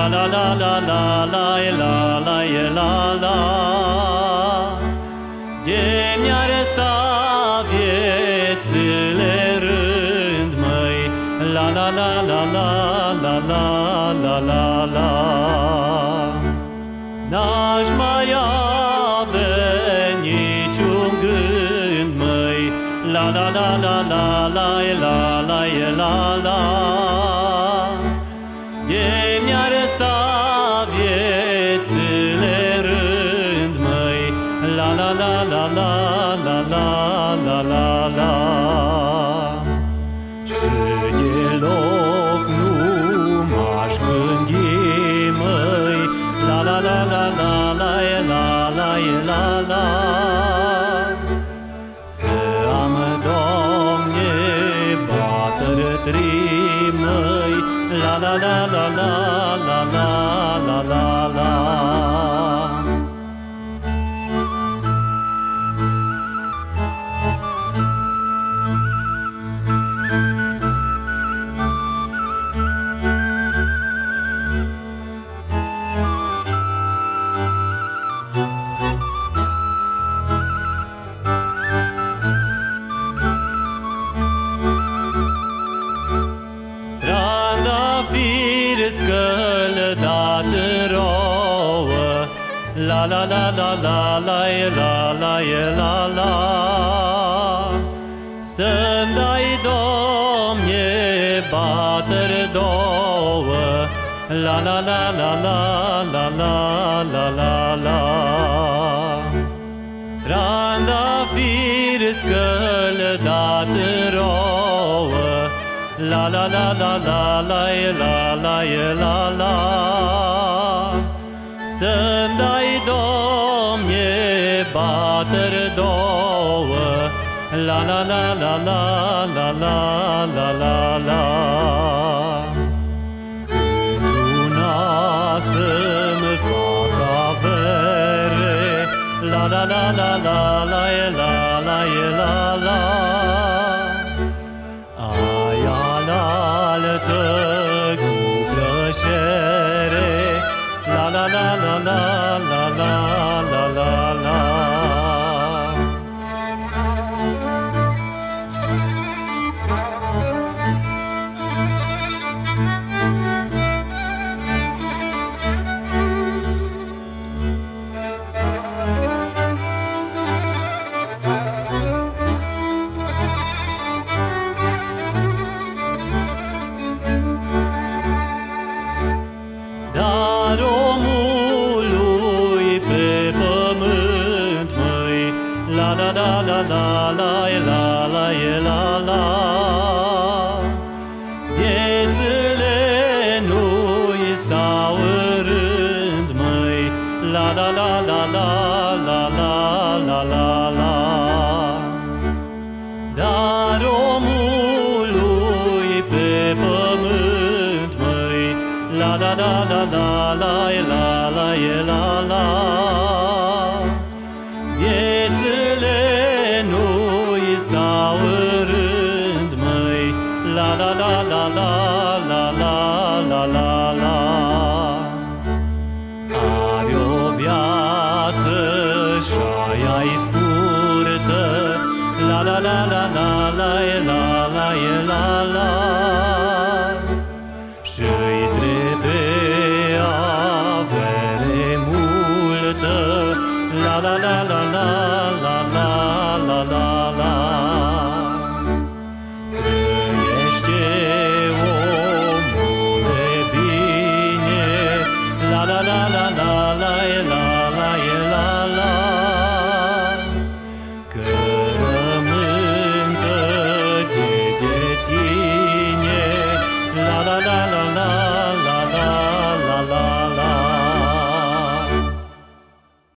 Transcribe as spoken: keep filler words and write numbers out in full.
La la la la la la la la la la. De mi-ar sta viețile rând, măi, la la la la la la la la la la. N-aș mai avea niciun gând, măi, la la la la la la la la la la. De mi-ar sta viețile rând, măi, la la la la la la la la la la. Și deloc nu m-aș gândi, măi, la la la la la la la la la la. Să am, Doamne, batări, măi, la la la la la la la la la la. Scăldat în rouă, la la la la la la la la la la. Să-mi dai, Doamne, batări două, la la la la la la la la la la. Trandafir scăldat în rouă, la la la la la la la la la la. Să-mi dai, Doamne, batări două, la la la la la la la la la la. Într-una să-mi fac avere, la la la la la la la la la la. Cu plăcere, la la la la la la la la la la. Dar omului pe pământ, măi, la la la la la la la la la la. Viețile nu-i stau în rând, măi, la la la la la la la la la la. Dar omului pe pământ, măi, la la la la la la la la la la. Viețile nu-i stau în rând, măi, la la la la la la la la la la. Are o viață și-aia-i scurtă, la la la la la la la la la la. Și-i trebuie avere multă, la la la la la la la la la la.